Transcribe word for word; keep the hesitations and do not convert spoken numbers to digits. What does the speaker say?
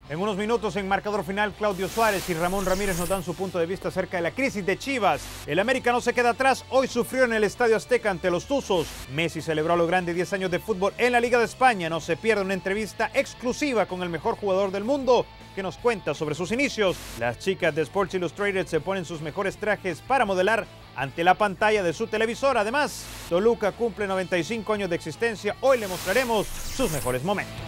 En unos minutos en marcador final, Claudio Suárez y Ramón Ramírez nos dan su punto de vista acerca de la crisis de Chivas. El América no se queda atrás, hoy sufrió en el Estadio Azteca ante los Tuzos. Messi celebró a lo grande diez años de fútbol en la Liga de España. No se pierde una entrevista exclusiva con el mejor jugador del mundo que nos cuenta sobre sus inicios. Las chicas de Sports Illustrated se ponen sus mejores trajes para modelar ante la pantalla de su televisor. Además, Toluca cumple noventa y cinco años de existencia. Hoy le mostraremos sus mejores momentos.